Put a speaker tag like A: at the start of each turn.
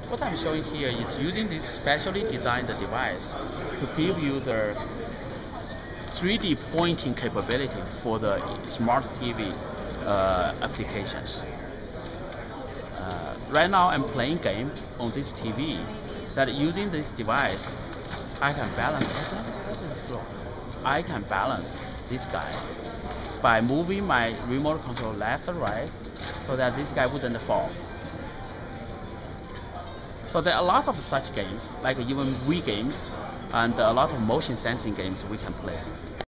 A: What I'm showing here is using this specially designed device to give you the 3D pointing capability for the smart TV applications. Right now I'm playing game on this TV that using this device I can balance. This is slow. I can balance this guy by moving my remote control left or right so that this guy wouldn't fall. So there are a lot of such games, like even Wii games, and a lot of motion sensing games we can play.